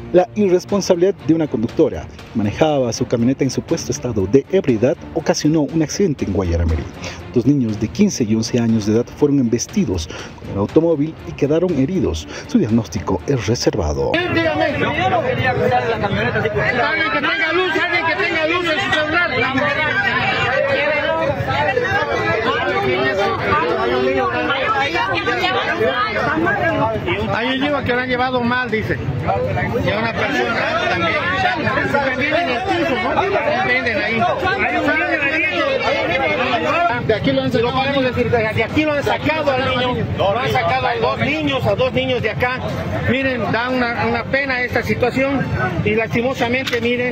La irresponsabilidad de una conductora que manejaba su camioneta en supuesto estado de ebriedad ocasionó un accidente en Guayaramerí. Dos niños de 15 y 11 años de edad fueron embestidos con el automóvil y quedaron heridos. Su diagnóstico es reservado. Alguien que tenga luz en su celular. Hay un niño que lo han llevado mal, dice. Y a una persona también. Venden el piso, ¿no? Venden ahí. De aquí lo han sacado, podemos decir, de aquí lo han sacado al niño, lo han sacado a dos niños de acá. Miren, da una pena esta situación y lastimosamente, miren,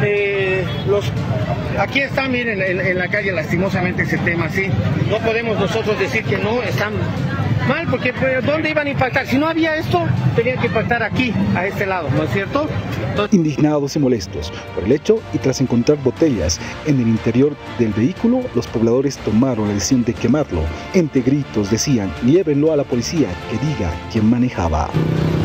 aquí está, miren, en la calle lastimosamente ese tema, sí. No podemos nosotros decir que no, están mal, porque ¿dónde iban a impactar? Si no había esto, tenían que impactar aquí, a este lado, ¿no es cierto? Indignados y molestos por el hecho y tras encontrar botellas en el interior del vehículo, los pobladores tomaron la decisión de quemarlo. Entre gritos decían, llévenlo a la policía, que diga quién manejaba.